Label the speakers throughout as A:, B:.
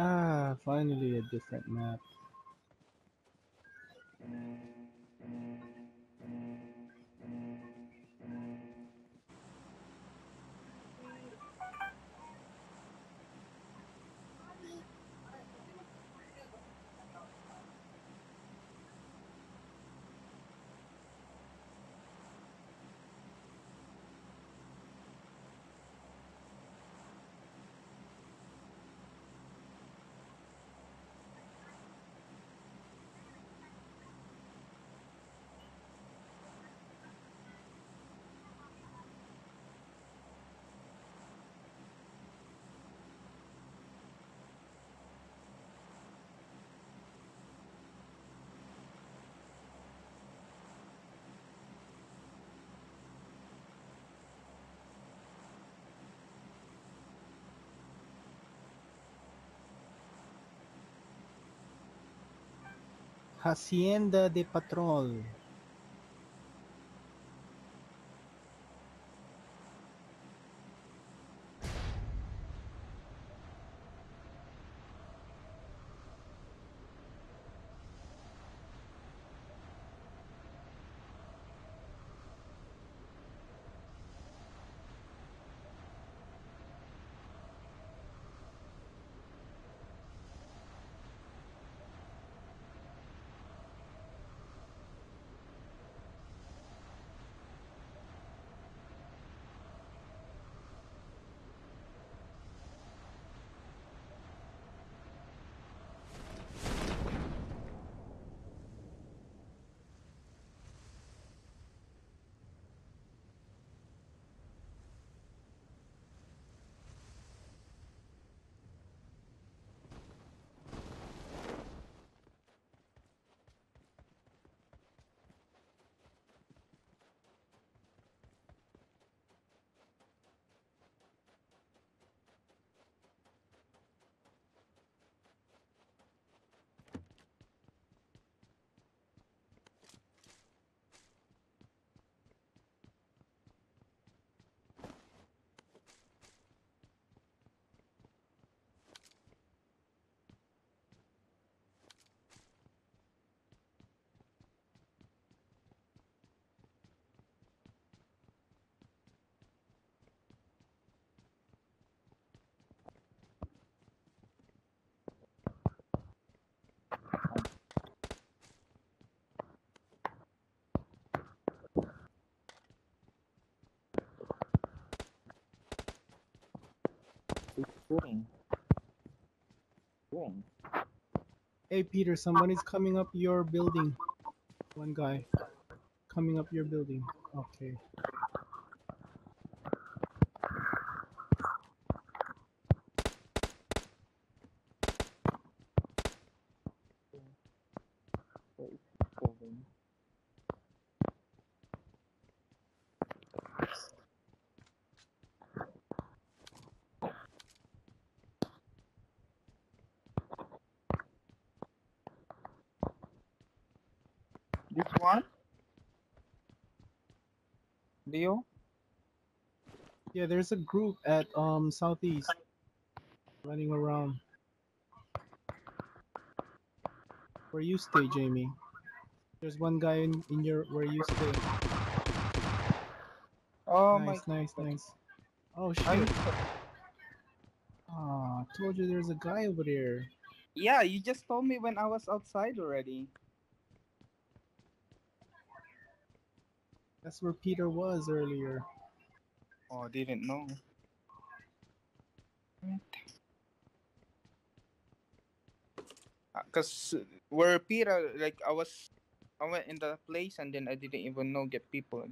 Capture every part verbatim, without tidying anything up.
A: Ah, finally a different map. Hacienda de Patrol.
B: Doing, doing.
A: Hey Peter, somebody's coming up your building. One guy coming up your building. Okay.
B: Where is he going? This one? Leo?
A: Yeah, there's a group at um southeast running around. Where you stay, Jamie? There's one guy in, in your where you stay.
B: Oh my
A: Nice, nice,
B: god.
A: nice. Oh
B: I'm
A: shit. Ah, told you there's a guy over there.
B: Yeah, you just told me when I was outside already.
A: That's where Peter was earlier.
B: Oh, didn't know. Because where Peter, like I was, I went in the place and then I didn't even know get people.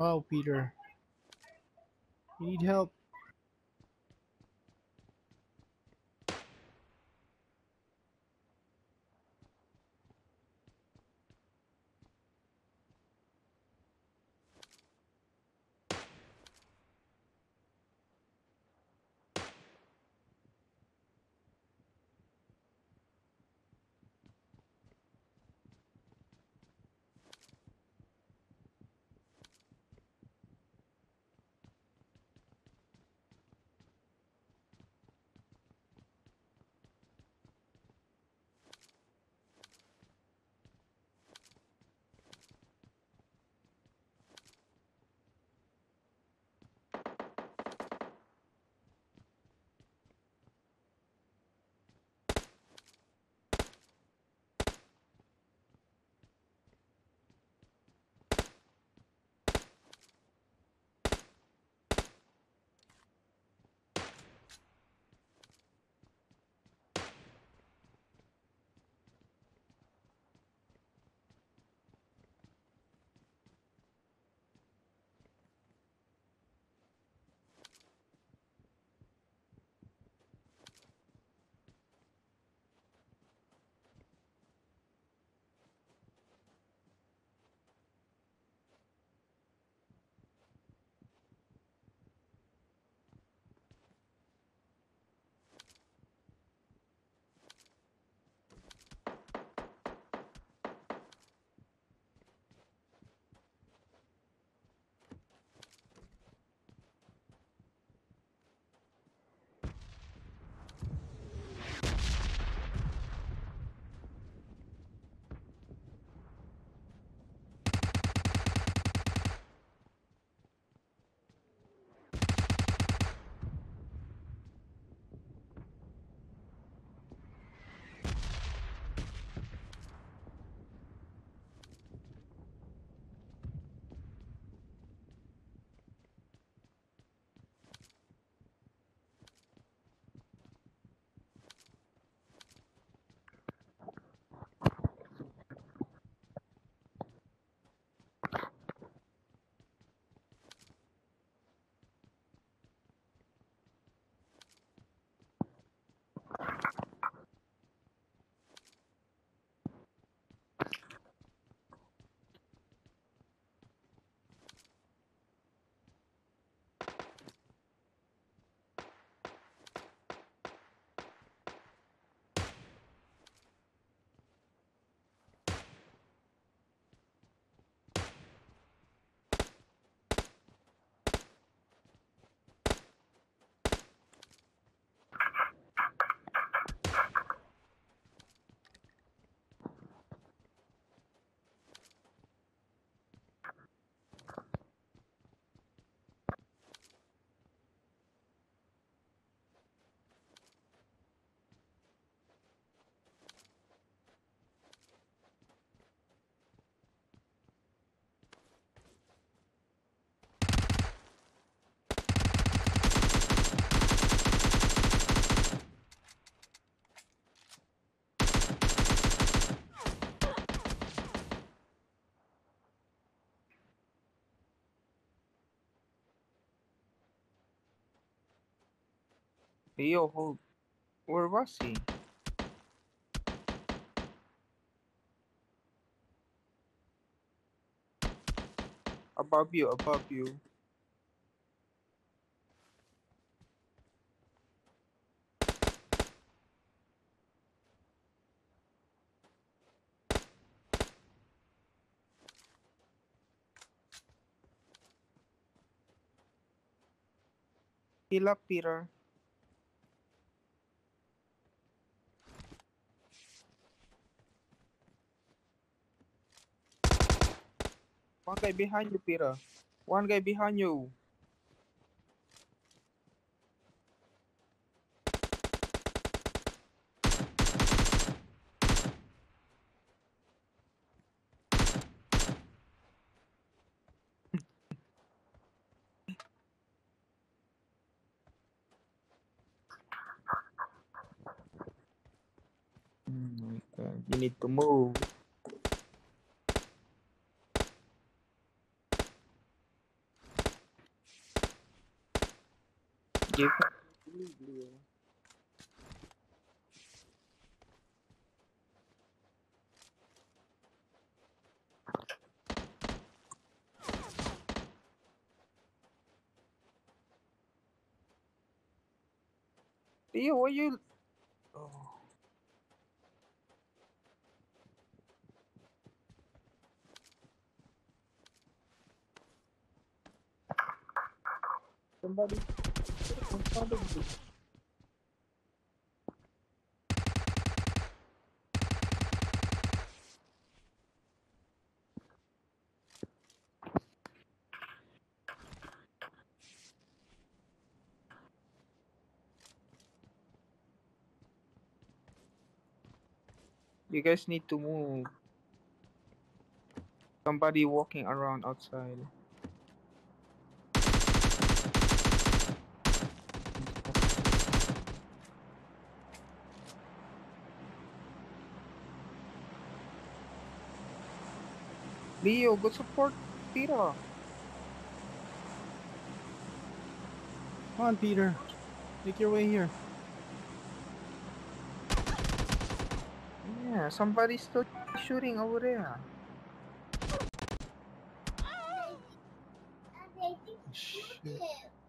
A: Oh, Peter, you need help.
B: Yo, hold. Where was he? Above you, above you. Heal up, Peter. One guy behind you, Peter. One guy behind you. Oh my God. You need to move. You can believe Leo. Leo, what you? Oh. Somebody in front of you. You guys need to move. Somebody walking around outside. Leo, go support Peter.
A: Come on, Peter. Make your way here.
B: Yeah, somebody's still shooting over there.
A: Shit.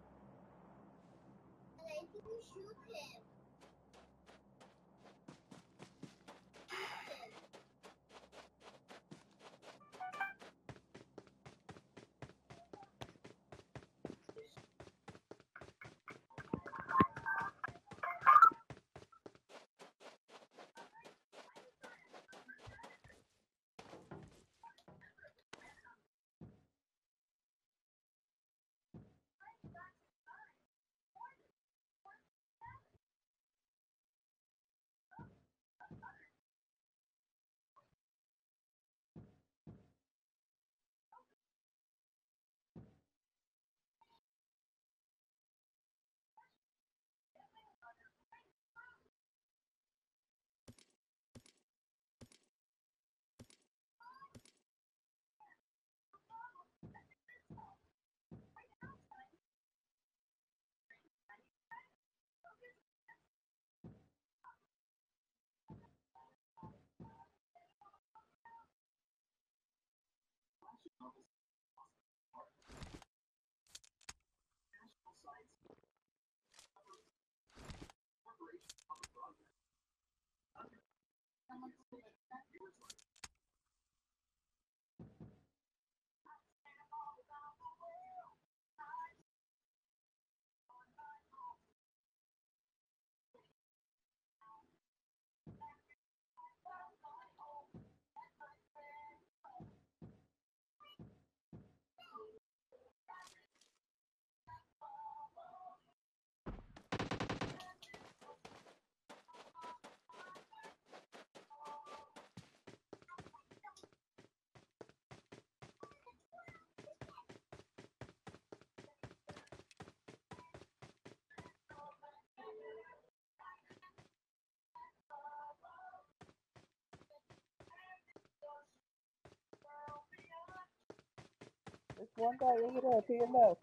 B: There's one guy over there to your left.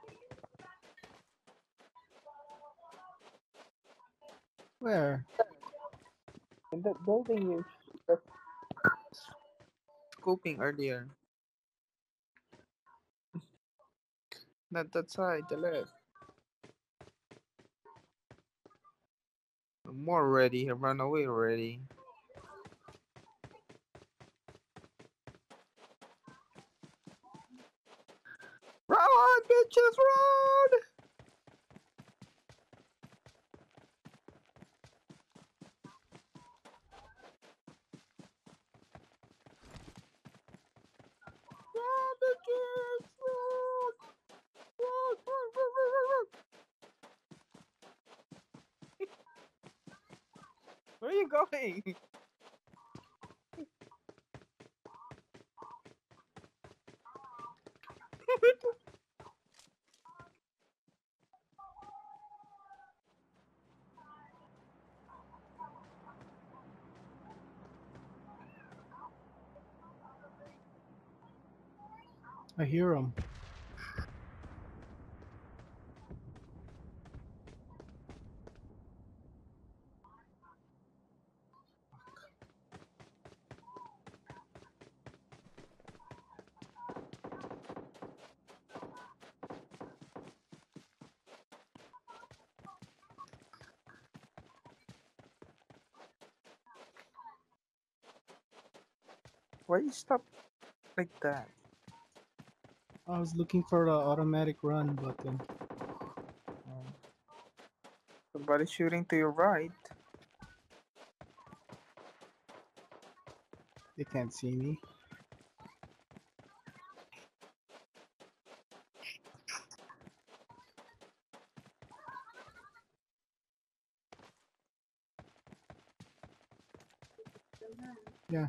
A: Where?
B: In that building you sh- scoping earlier. Not that side, the left. More ready. He ran away already. Run, bitches, run! Run, bitches, run! Run, run, run, run, run, run! Where are you going?
A: I hear him.
B: Why you stop like that?
A: I was looking for the automatic run button.
B: Um, somebody shooting to your right.
A: They can't see me. Yeah.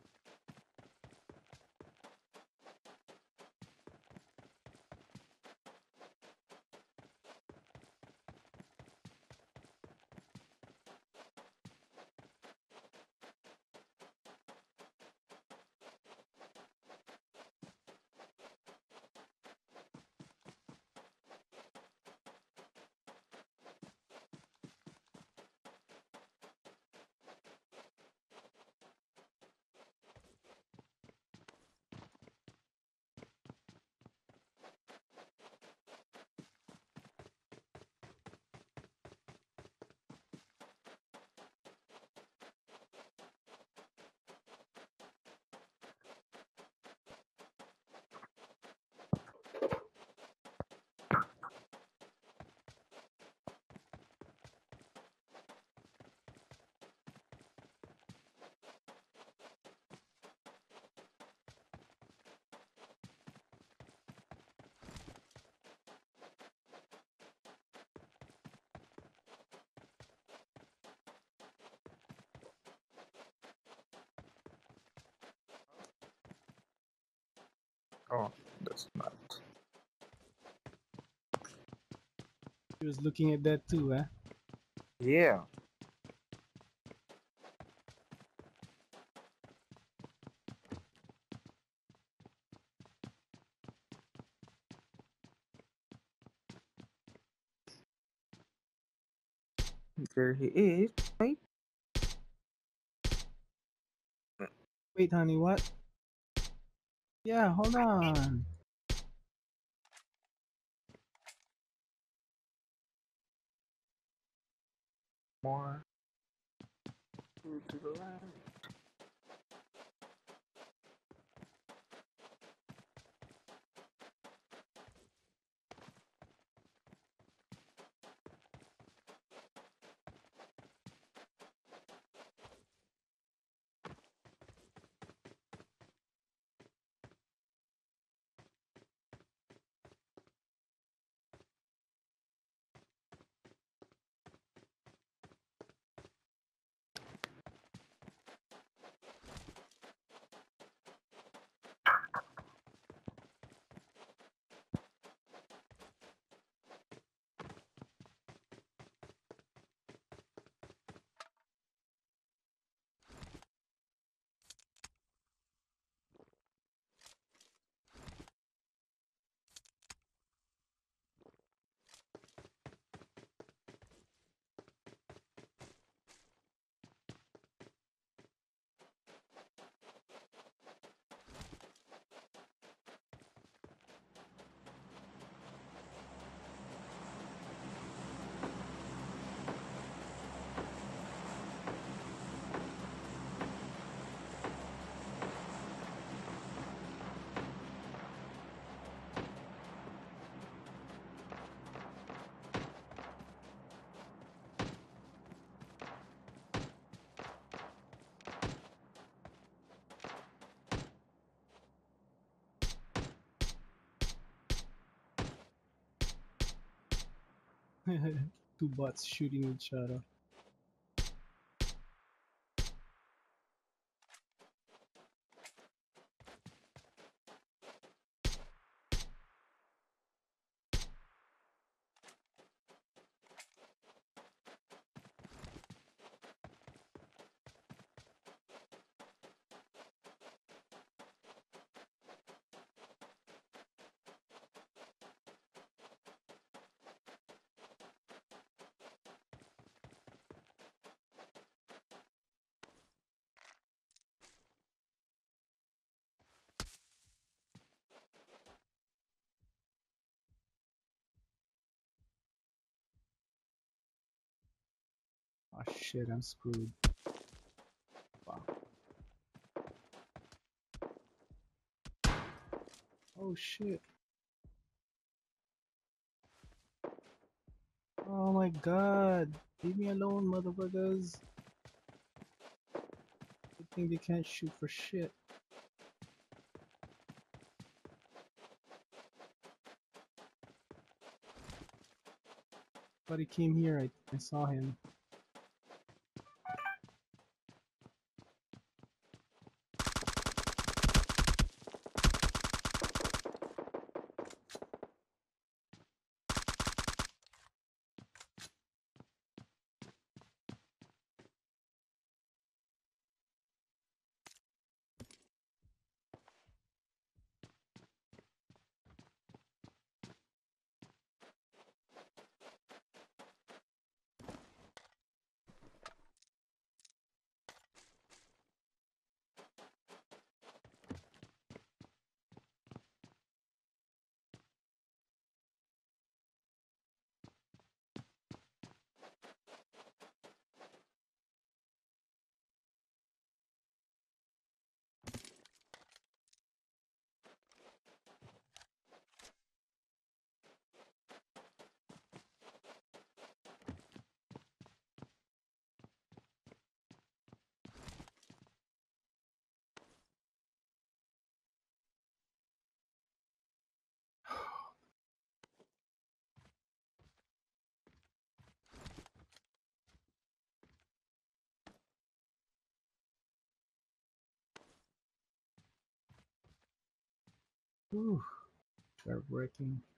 B: Oh, that's not.
A: He was looking at that too, eh?
B: Yeah. There he is. Right?
A: Wait, honey, what? Yeah, hold on.
B: More. To the left.
A: Two bots shooting each other. Oh shit, I'm screwed. Wow. Oh shit. Oh my god. Leave me alone, motherfuckers. Good thing they can't shoot for shit. But he came here, I, I saw him. Whew. Nerve wracking.